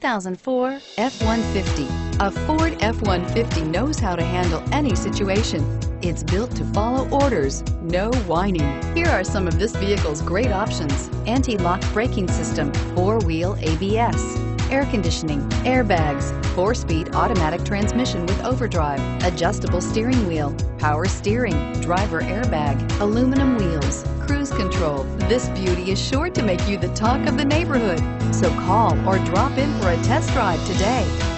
2004 F-150. A Ford F-150 knows how to handle any situation. It's built to follow orders, no whining. Here are some of this vehicle's great options: anti-lock braking system, four-wheel ABS, air conditioning, airbags, 4-speed automatic transmission with overdrive, adjustable steering wheel, power steering, driver airbag, aluminum wheels, cruise control. This beauty is sure to make you the talk of the neighborhood. So call or drop in for a test drive today.